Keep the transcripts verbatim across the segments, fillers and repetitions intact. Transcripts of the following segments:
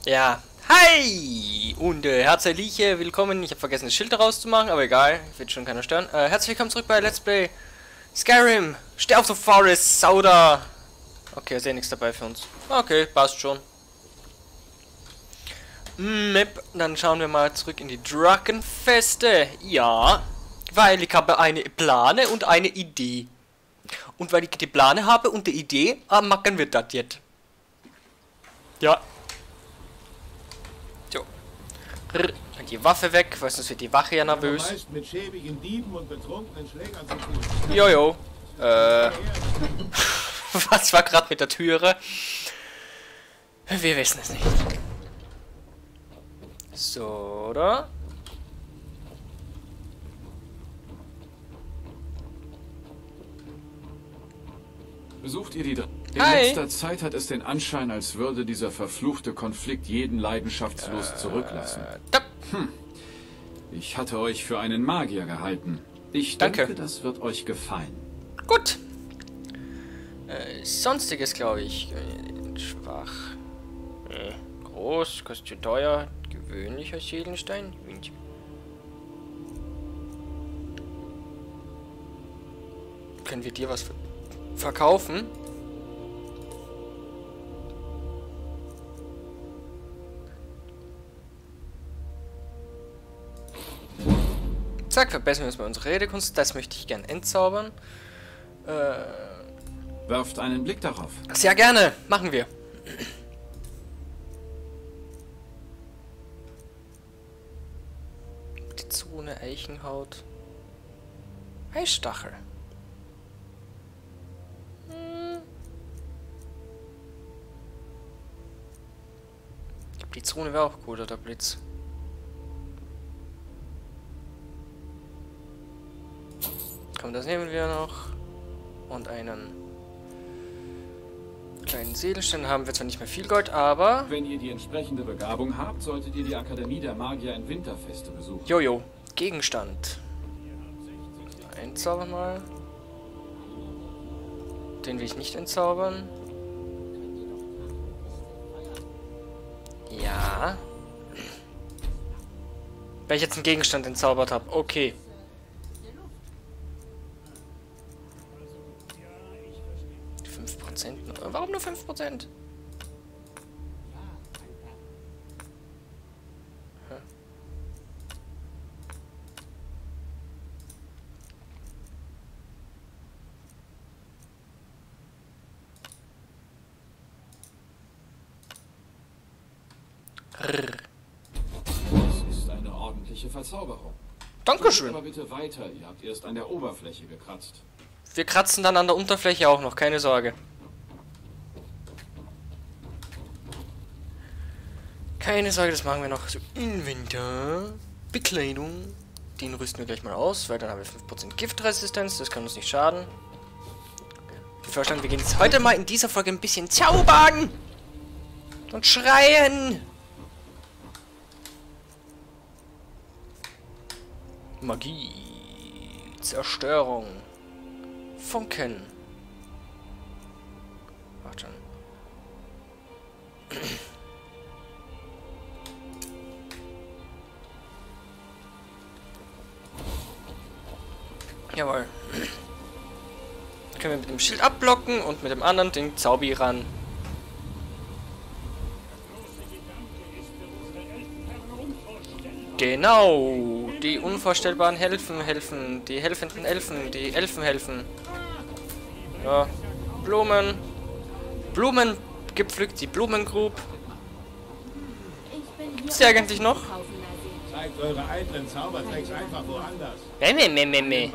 Ja, hi! Und äh, herzlich willkommen. Ich habe vergessen, das Schild rauszumachen, aber egal, wird schon keiner stören. Äh, herzlich willkommen zurück bei Let's Play Skyrim. Steh auf the Forest, Sauda! Okay, ist ja nichts dabei für uns. Okay, passt schon. Map, dann schauen wir mal zurück in die Drachenfeste. Ja, weil ich habe eine Plane und eine Idee. Und weil ich die Plane habe und die Idee, ah, machen wir das jetzt. Ja. So. Und die Waffe weg, weil sonst wird die Wache ja nervös. Mit schäbigen Dieben und betrunkenen Schlägern zu tun. Jojo. Äh. Was war gerade mit der Türe? Wir wissen es nicht. So, oder? Besucht ihr die Dra In Hi. letzter Zeit hat es den Anschein, als würde dieser verfluchte Konflikt jeden leidenschaftslos zurücklassen. Da. Hm. Ich hatte euch für einen Magier gehalten. Ich Danke. denke, das wird euch gefallen. Gut. Äh, sonstiges, glaube ich. Äh, schwach. Äh, groß, kostet teuer. Gewöhnlicher Seelenstein. Können wir dir was ver verkaufen? Zack, verbessern wir uns mal unsere Redekunst. Das möchte ich gern entzaubern. Äh, Werft einen Blick darauf. sehr gerne. Machen wir. Die Zone Eichenhaut. Eisstachel. Hm. Ich glaube, die Zone wäre auch gut, oder Blitz. Komm, das nehmen wir noch. Und einen kleinen Seelenstein. Haben wir zwar nicht mehr viel Gold, aber... Wenn ihr die entsprechende Begabung habt, solltet ihr die Akademie der Magier in Winterfeste besuchen. Jojo. Gegenstand. Entzaubern mal. Den will ich nicht entzaubern. Ja. Weil ich jetzt einen Gegenstand entzaubert habe. Okay. fünf Prozent. Warum nur fünf Prozent? Das ist eine ordentliche Verzauberung. Dankeschön. Aber bitte weiter, ihr habt erst an der Oberfläche gekratzt. Wir kratzen dann an der Unterfläche auch noch, keine Sorge. Keine Sorge, das machen wir noch. So, Inventar, Bekleidung. Den rüsten wir gleich mal aus, weil dann haben wir fünf Prozent Giftresistenz, das kann uns nicht schaden. Wir verstanden, wir gehen jetzt heute mal in dieser Folge ein bisschen zaubern und schreien. Magie, Zerstörung, Funken. Warte schon. Jawohl. Können wir mit dem Schild abblocken und mit dem anderen den Zaubi ran. Genau, die unvorstellbaren Helfen helfen, die helfenden Elfen, die Elfen helfen. Ja, Blumen, Blumen gepflückt, die Blumengrub. Gibt's die eigentlich noch? Zeigt eure eitlen Zaubertricks einfach woanders. Meh, meh, meh, meh, meh.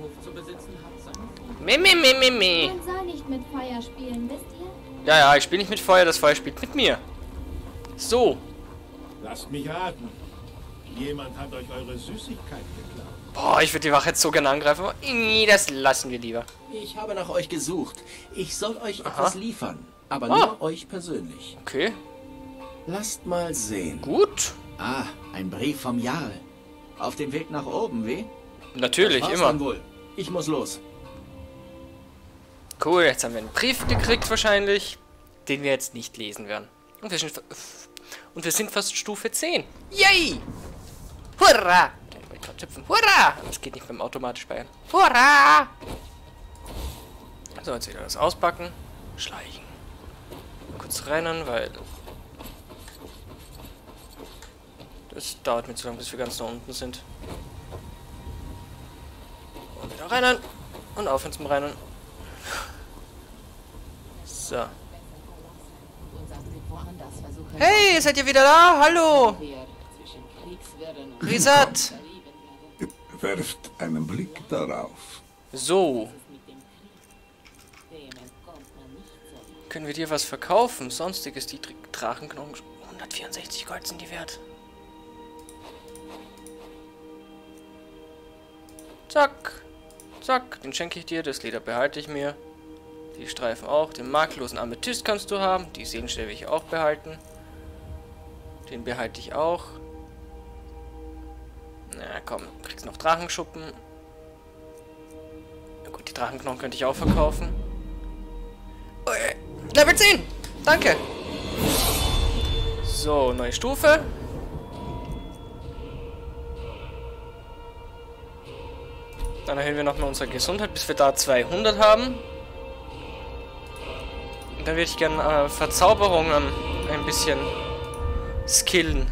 Meh, meh, meh, meh, meh. Man soll nicht mit Feuer spielen, wisst ihr? Ja, ja, ich spiele nicht mit Feuer, das Feuer spielt mit mir. So. Lasst mich raten. Jemand hat euch eure Süßigkeit geklaut. Boah, ich würde die Wache jetzt so gerne angreifen, aber nee, das lassen wir lieber. Ich habe nach euch gesucht. Ich soll euch Aha. etwas liefern, aber Ah. nur euch persönlich. Okay, Lasst mal sehen. gut. Ah, ein Brief vom Jarl. Auf dem Weg nach oben, wie? Natürlich, War's immer. dann wohl. Ich muss los. Cool, jetzt haben wir einen Brief gekriegt wahrscheinlich, den wir jetzt nicht lesen werden. Und wir sind Und wir sind fast Stufe zehn. Yay! Hurra! Ich wollte gerade hüpfen. Hurra! Das geht nicht beim automatisch speichern. Hurra! So, jetzt wieder das auspacken. Schleichen. Kurz rennen, weil... Das dauert mir zu lange, bis wir ganz nach unten sind. Und wieder rennen. Und aufhören zum Rennen. So. Hey, seid ihr wieder da? Hallo! Risat! Werft einen Blick darauf. So. Können wir dir was verkaufen? Sonstiges, die Drachenknochen. hundertvierundsechzig Gold sind die wert. Zack. Zack. Den schenke ich dir. Das Leder behalte ich mir. Die Streifen auch. Den makellosen Amethyst kannst du haben. Die Seelenstäbe will ich auch behalten. Den behalte ich auch. Na komm, kriegst noch Drachenschuppen. Na gut, die Drachenknochen könnte ich auch verkaufen. Oh, äh, Level zehn! Danke! So, neue Stufe. Dann erhöhen wir nochmal unsere Gesundheit, bis wir da zweihundert haben. Und dann würde ich gerne äh, Verzauberungen ein bisschen skillen.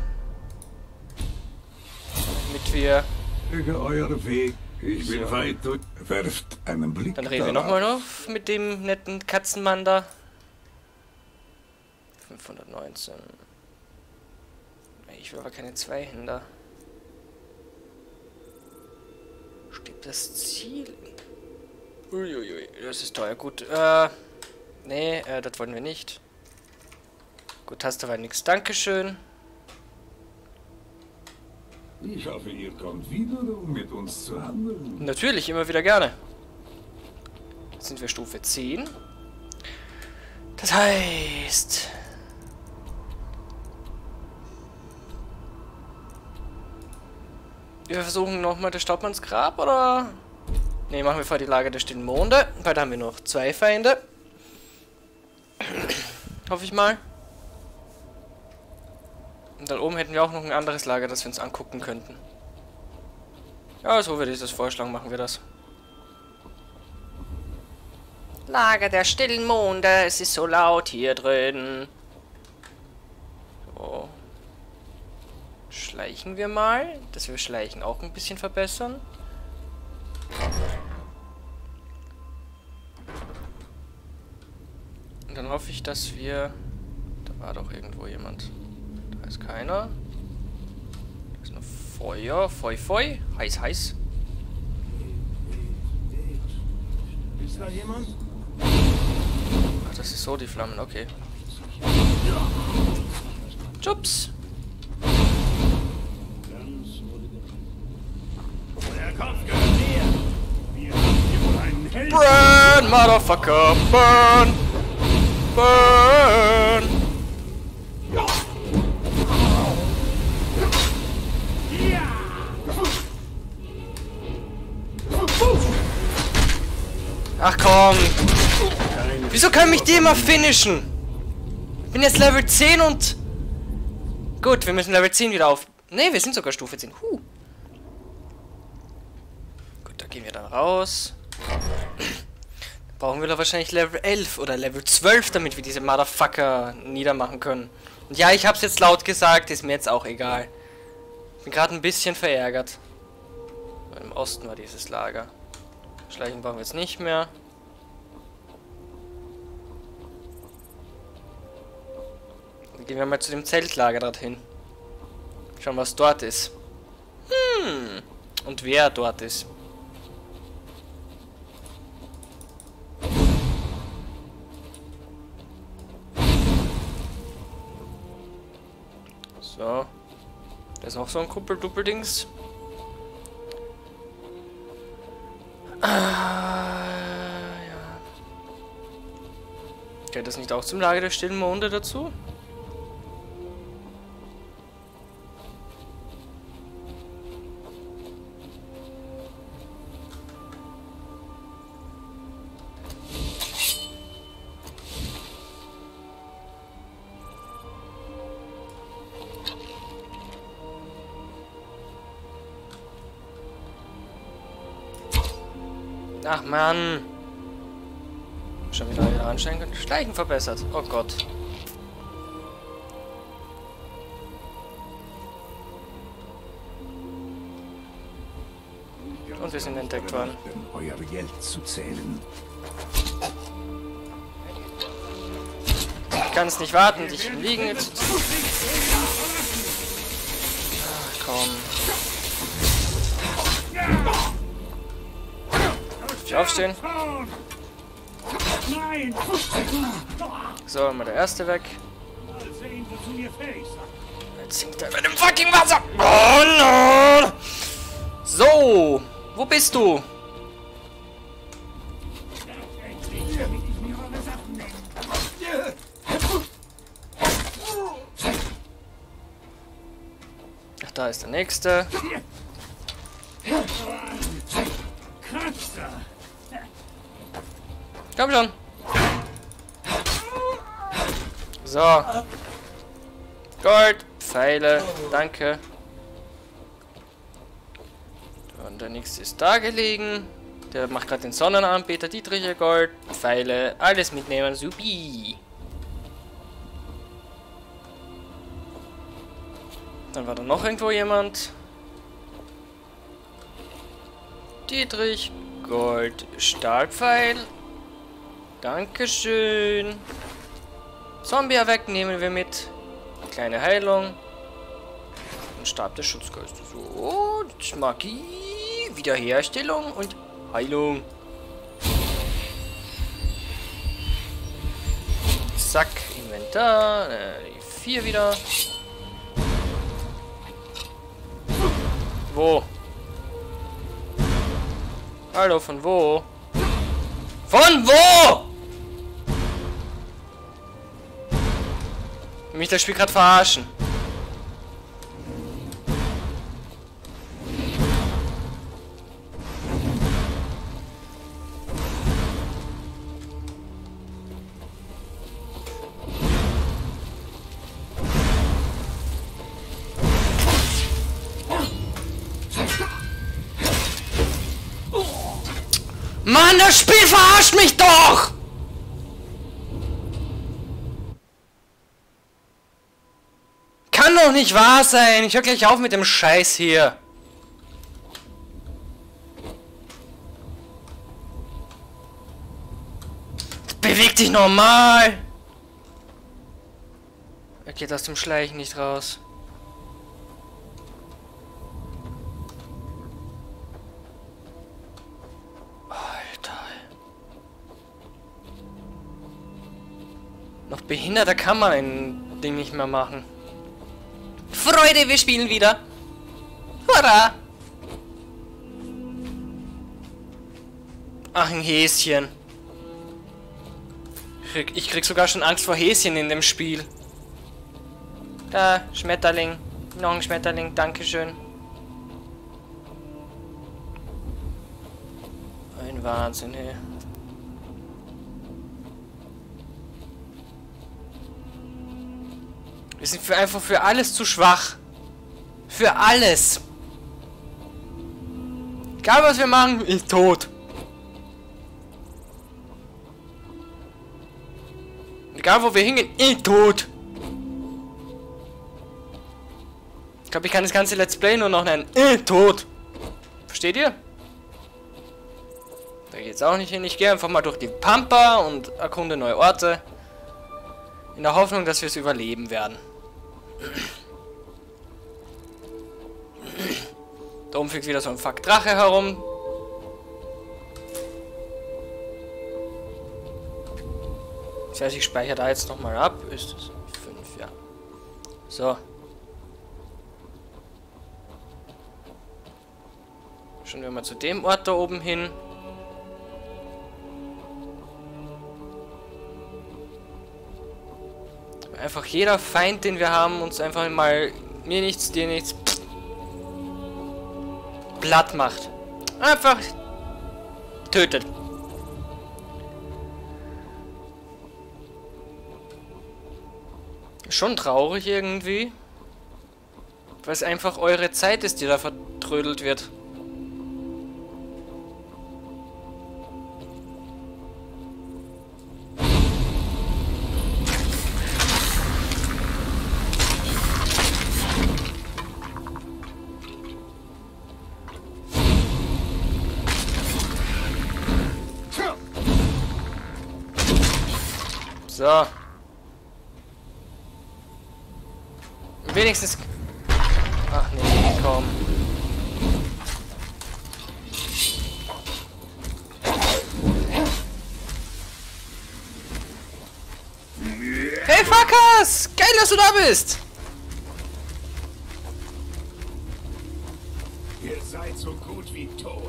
Damit wir... Möge euer Weg. Ich bin weit durch. Werft einen Blick Dann reden wir darauf. nochmal noch mit dem netten Katzenmann da. fünfhundertneunzehn. Ich will aber keine Zweihänder. Steht das Ziel? Uiuiui, das ist teuer. Gut, äh... Nee, äh, das wollen wir nicht. Gut, hast du aber nichts. Dankeschön. Ich hoffe, ihr kommt wieder, um mit uns zu handeln. Natürlich, immer wieder gerne. Jetzt sind wir Stufe zehn. Das heißt... Wir versuchen nochmal das Staubmannsgrab, oder? Ne, machen wir vor die Lager der stillen Monde. Weil da haben wir noch zwei Feinde. Hoffe ich mal. Und dann oben hätten wir auch noch ein anderes Lager, das wir uns angucken könnten. Ja, so würde ich das vorschlagen, machen wir das. Lager der stillen Monde, es ist so laut hier drin. So. Schleichen wir mal, dass wir Schleichen auch ein bisschen verbessern. Und dann hoffe ich, dass wir... Da war doch irgendwo jemand. Da ist keiner. Da ist noch Feuer. Feu, Feu. Heiß, heiß. Ist da jemand? Ach, das ist so die Flammen. Okay. Jups. Der Kopf gehört mir. Wir haben hier wohl einen Helden. Burn, Motherfucker. Burn. Burn. Ach komm. Wieso kann mich die immer finishen? Ich bin jetzt Level zehn und... Gut, wir müssen Level zehn wieder auf... Ne, wir sind sogar Stufe zehn. Huh. Gut, da gehen wir dann raus. Dann brauchen wir doch wahrscheinlich Level elf oder Level zwölf, damit wir diese Motherfucker niedermachen können. Und ja, ich hab's jetzt laut gesagt, ist mir jetzt auch egal. Bin gerade ein bisschen verärgert. Im Osten war dieses Lager. Schleichen brauchen wir jetzt nicht mehr. Dann gehen wir mal zu dem Zeltlager dorthin. Schauen, was dort ist. Hm. Und wer dort ist. So. Da ist noch so ein Kuppel-Duppel-Dings. Ah, ja. Gehört das nicht auch zum Lager der stillen Monde dazu? Ach Mann. Schon wieder wieder ansteigen können. Schleichen verbessert. Oh Gott. Und wir sind entdeckt worden. Euer Geld zu zählen. Ich kann es nicht warten, dich im Liegen jetzt. Ach komm. Darf ich aufstehen? So, mal der erste weg. Jetzt sinkt er bei dem fucking Wasser. Oh no! So, wo bist du? Ach, da ist der nächste. Komm schon. So. Gold, Pfeile, danke. Und der nächste ist da gelegen. Der macht gerade den Sonnenanbeter, Dietriche Gold, Pfeile, alles mitnehmen, supi. Dann war da noch irgendwo jemand. Dietrich, Gold, Stahlpfeil. Dankeschön. Zombie weg nehmen wir mit. Kleine Heilung. Und Stab des Schutzgeistes. So, Magie, Wiederherstellung und Heilung. Zack, Inventar. Äh, die vier wieder. Wo? Hallo, von wo? Von wo? Will mich das Spiel gerade verarschen? Mann, das Spiel verarscht mich doch! Kann doch nicht wahr sein. Ich hör gleich auf mit dem Scheiß hier. Beweg dich normal. Er geht aus dem Schleichen nicht raus. Noch behinderter kann man ein Ding nicht mehr machen. Freude, wir spielen wieder. Hurra! Ach, ein Häschen. Ich krieg, ich krieg sogar schon Angst vor Häschen in dem Spiel. Da, Schmetterling. Noch ein Schmetterling, dankeschön. Ein Wahnsinn, hey. Wir sind für einfach für alles zu schwach. Für alles. Egal was wir machen, ist tot. Egal wo wir hingehen, ist tot. Ich glaube, ich kann das ganze Let's Play nur noch nennen. Ist tot. Versteht ihr? Da geht's auch nicht hin. Ich gehe einfach mal durch die Pampa und erkunde neue Orte. In der Hoffnung, dass wir es überleben werden. Da oben fliegt wieder so ein Fuck Drache herum. Das heißt, ich speichere da jetzt nochmal ab. Ist es fünf, ja. So. Schauen wir mal zu dem Ort da oben hin. Einfach jeder Feind, den wir haben, uns einfach mal mir nichts, dir nichts platt macht. Einfach tötet. Schon traurig irgendwie. Weil es einfach eure Zeit ist, die da vertrödelt wird. So. Wenigstens... Ach nee, komm. Hey, Fuckers! Geil, dass du da bist! Ihr seid so gut wie tot.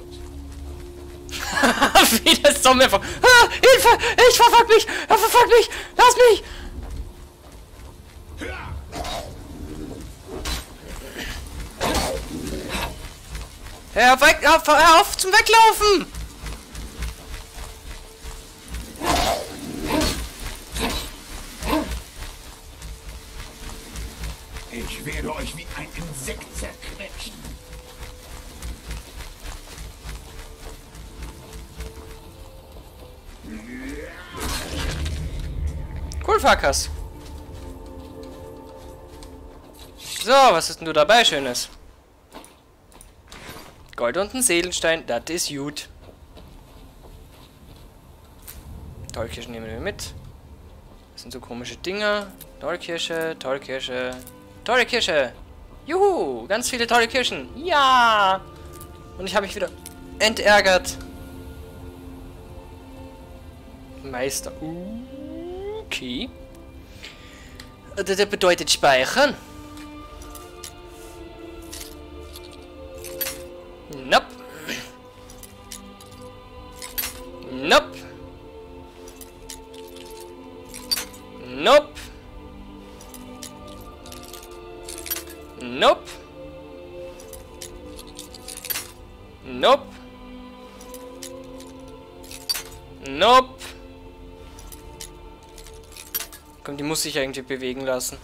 Wie das Zombie einfach... Ah, Hilfe! Ich verfolg mich! Er verfolgt mich! Lass mich! Hör, weg, hör auf zum Weglaufen! Ich werde euch wie ein Insekt zerquetschen. Cool, Fuckers. So, was ist denn du dabei, Schönes? Gold und ein Seelenstein, das ist gut. Tollkirsche nehmen wir mit. Das sind so komische Dinger. Tollkirsche, Tollkirsche, tolle Kirsche. Juhu, ganz viele tolle Kirschen. Ja! Und ich habe mich wieder entärgert. Meister. Okay. Das bedeutet speichern. Nope. Nope. Nope. Nope. Nope. Nope. Komm, die muss sich irgendwie bewegen lassen.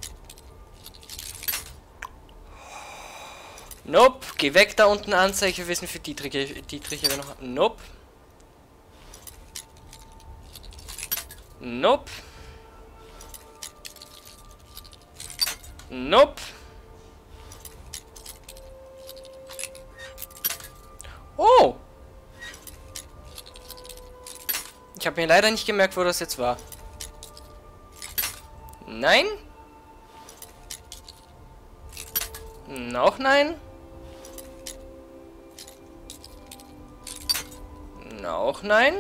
Nope. Geh weg da unten, Anzeige. Wir wissen für Dietrich, Dietrich wir noch. Nope. Nope. Nope. Oh! Ich habe mir leider nicht gemerkt, wo das jetzt war. Nein? Noch nein? Auch nein?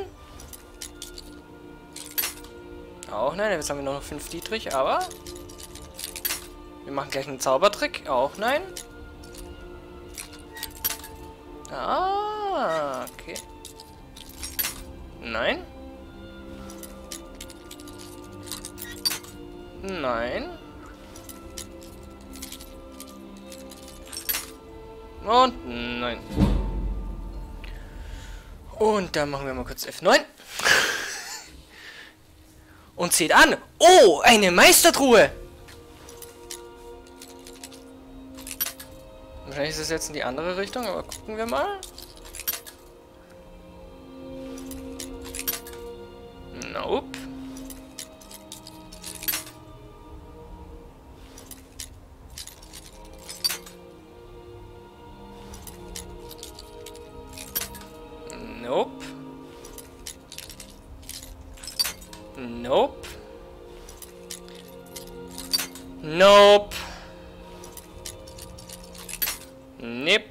Auch nein, jetzt haben wir noch fünf Dietrich, aber... Wir machen gleich einen Zaubertrick. Auch nein? Ah, okay. Nein? Nein. Und nein. Und dann machen wir mal kurz F neun. Und seht an. Oh, eine Meistertruhe. Wahrscheinlich ist es jetzt in die andere Richtung, aber gucken wir mal. Nope. Nope. Nope. Nope. Nip.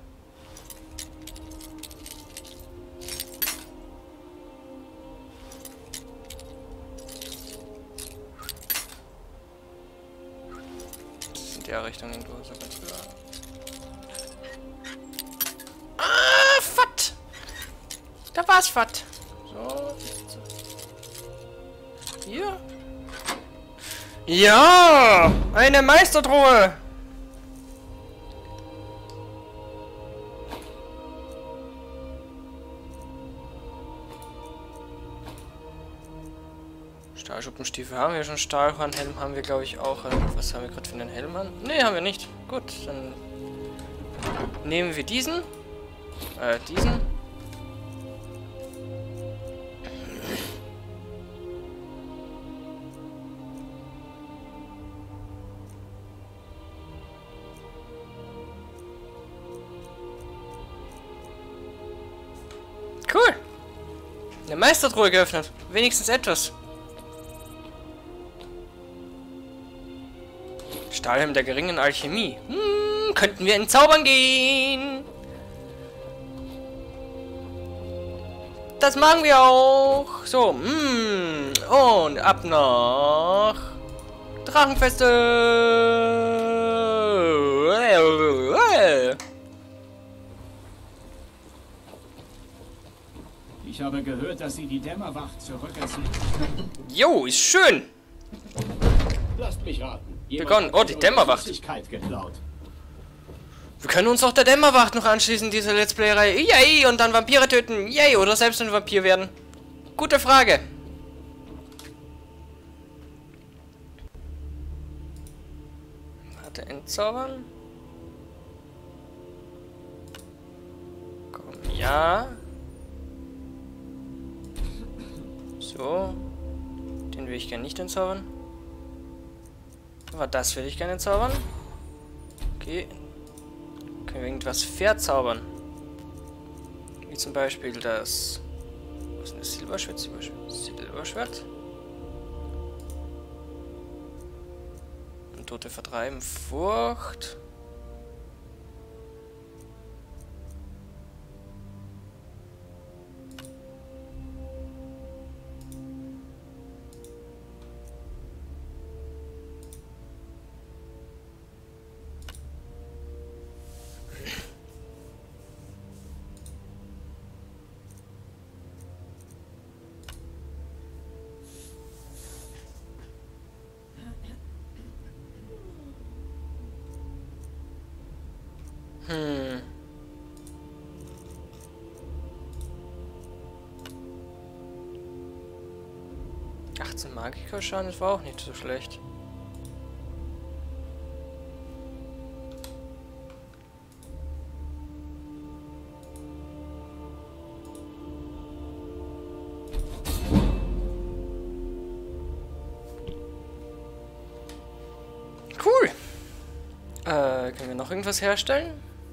In der Richtung in Dose ganz klar. Ah, fat! Da war's fat. So. Hier. Ja! Eine Meistertruhe! Stahlschuppenstiefel haben wir schon, Stahlhornhelm haben wir glaube ich auch. Was haben wir gerade für einen Helm an? Ne, haben wir nicht. Gut, dann nehmen wir diesen. Äh, diesen. Cool. Eine Meistertruhe geöffnet. Wenigstens etwas. Stahlhelm der geringen Alchemie. Hm, könnten wir entzaubern gehen? Das machen wir auch. So, hm, und ab nach Drachenfeste. Ich habe gehört, dass Sie die Dämmerwacht zurückerziehen. Jo, ist schön. Lasst mich raten. Begonnen. Oh, die Dämmerwacht. Geklaut. Wir können uns auch der Dämmerwacht noch anschließen, diese Let's Play-Reihe. Yay, und dann Vampire töten. Yay, oder selbst ein Vampir werden. Gute Frage. Warte, entzaubern. Komm, ja. So. Den will ich gerne nicht entzaubern. Aber das will ich gerne entzaubern. Okay. Können wir irgendwas verzaubern? Wie zum Beispiel das... Was ist das? Silberschwert? Silberschwert? Silberschwert? Und Tote vertreiben. Furcht. Hm. achtzehn Magikerschaden, das war auch nicht so schlecht. Cool. Äh, können wir noch irgendwas herstellen?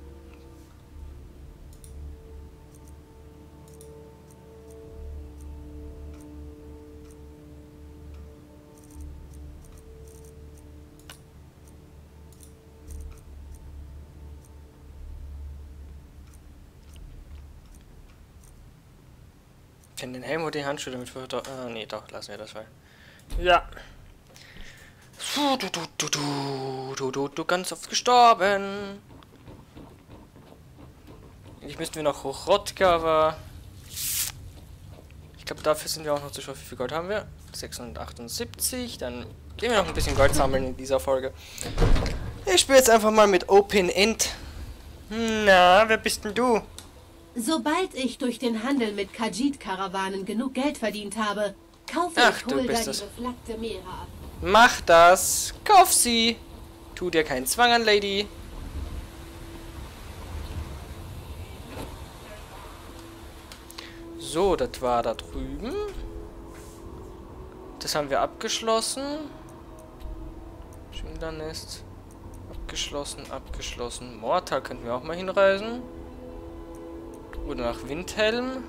Den Helm oder die Handschuhe damit für... Ah, nee, doch, lassen wir das mal. Ja. Du, du, du, du, du, du, du, ganz oft gestorben. Eigentlich müssten wir noch hoch Rodka, aber... Ich glaube, dafür sind wir auch noch zu schwach. Wie viel Gold haben wir? sechshundertachtundsiebzig. Dann gehen wir noch ein bisschen Gold sammeln in dieser Folge. Ich spiele jetzt einfach mal mit Open End. Na, wer bist denn du? Sobald ich durch den Handel mit Khajiit-Karawanen genug Geld verdient habe, kaufe Ach, ich du Hulda bist die es. beflaggte Meere ab. Mach das. Kauf sie. Tu dir keinen Zwang an, Lady. So, das war da drüben. Das haben wir abgeschlossen. Schwindernest. Abgeschlossen, abgeschlossen. Mortal könnten wir auch mal hinreisen. Oder nach Windhelm.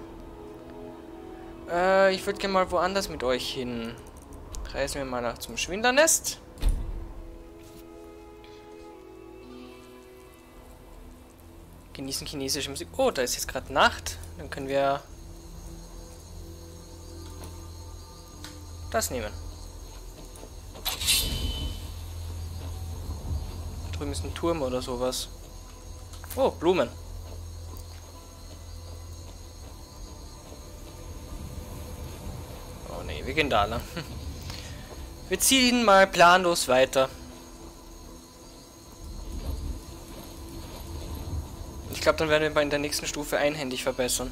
Äh, ich würde gerne mal woanders mit euch hin. Reisen wir mal nach zum Schwindernest. Genießen chinesische Musik. Oh, da ist jetzt gerade Nacht. Dann können wir das nehmen. Drüben ist ein Turm oder sowas. Oh, Blumen. Oh ne, wir gehen da lang. Wir ziehen mal planlos weiter. Ich glaube, dann werden wir in der nächsten Stufe einhändig verbessern.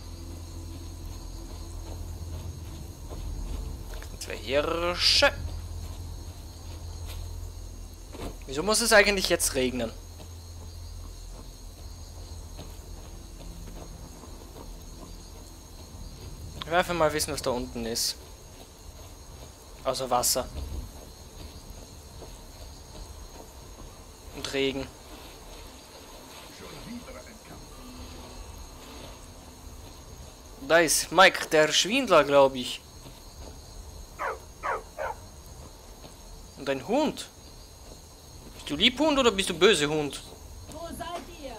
Zwei Hirsche. Wieso muss es eigentlich jetzt regnen? Ich will einfach mal wissen, was da unten ist. Außer Wasser. Und Regen. Da ist Mike, der Schwindler, glaube ich. Und ein Hund. Bist du Liebhund oder bist du böse Hund? Wo seid ihr?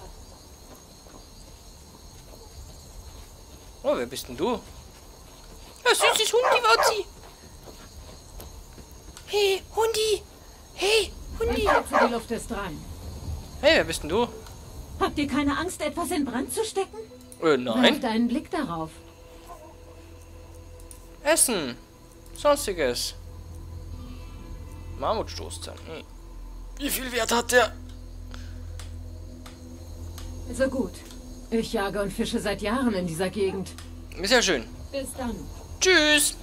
Oh, wer bist denn du? Ja, süßes Hundi, Wauzi. Hey, Hundi. Hey, Hundi. Ich schätze, die Luft ist dran. Hey, wer bist denn du? Habt ihr keine Angst, etwas in Brand zu stecken? Äh, nein. Werft einen Blick darauf. Essen. Sonstiges. Mammutstoßzahn. Hm. Wie viel Wert hat der? Also gut. Ich jage und fische seit Jahren in dieser Gegend. Ist ja schön. Bis dann. Tschüss.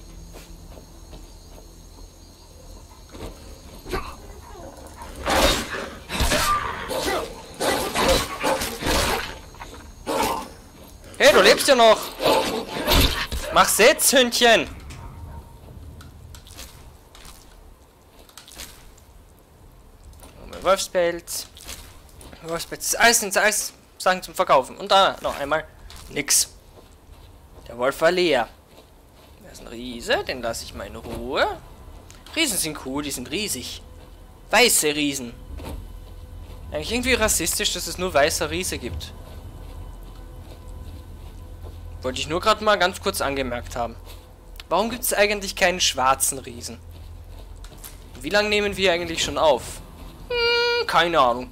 Hey, du lebst ja noch. Mach Sitz, Hündchen. Wolfspelz. Wolfspelz. Alles sind alles Sachen zum Verkaufen. Und da noch einmal nix. Der Wolf war leer. Da ist ein Riese, den lasse ich mal in Ruhe. Riesen sind cool, die sind riesig. Weiße Riesen. Eigentlich irgendwie rassistisch, dass es nur weißer Riese gibt. Wollte ich nur gerade mal ganz kurz angemerkt haben. Warum gibt es eigentlich keinen schwarzen Riesen? Wie lange nehmen wir eigentlich schon auf? Hm, keine Ahnung.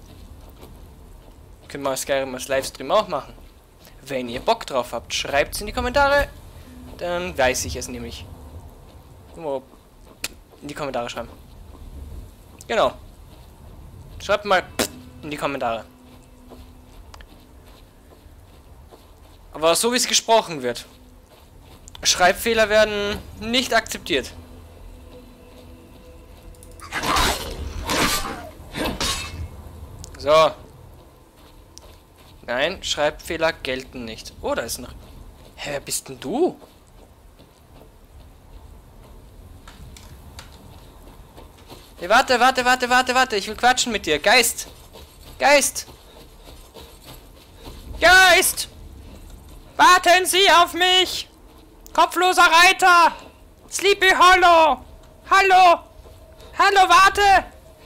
Können wir Skyrim als Livestream auch machen. Wenn ihr Bock drauf habt, schreibt es in die Kommentare. Dann weiß ich es nämlich. Wo in die Kommentare schreiben. Genau. Schreibt mal in die Kommentare. Aber so wie es gesprochen wird. Schreibfehler werden nicht akzeptiert. So. Nein, Schreibfehler gelten nicht. Oh, da ist noch... Hä, wer bist denn du? Hey, warte, warte, warte, warte, warte. Ich will quatschen mit dir. Geist. Geist. Geist. Warten Sie auf mich. Kopfloser Reiter. Sleepy Hollow. Hallo. Hallo, warte.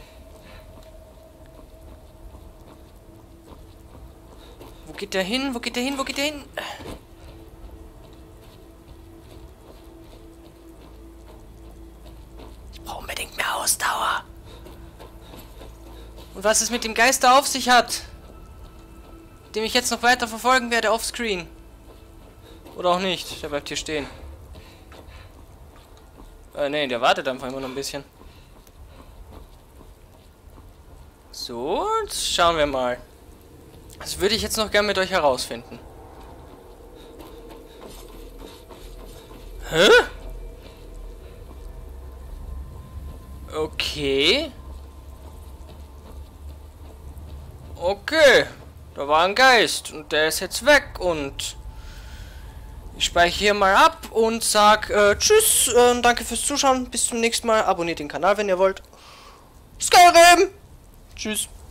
Wo geht der hin? Wo geht der hin? Wo geht der hin? Ich brauche unbedingt mehr Ausdauer. Und was es mit dem Geister auf sich hat, dem ich jetzt noch weiter verfolgen werde offscreen. Oder auch nicht. Der bleibt hier stehen. Äh, nee, der wartet einfach immer noch ein bisschen. So, jetzt schauen wir mal. Das würde ich jetzt noch gern mit euch herausfinden. Hä? Okay. Okay. Da war ein Geist und der ist jetzt weg und ich speichere hier mal ab und sag äh, tschüss, äh, danke fürs Zuschauen, bis zum nächsten Mal, abonniert den Kanal, wenn ihr wollt. Skyrim! Tschüss.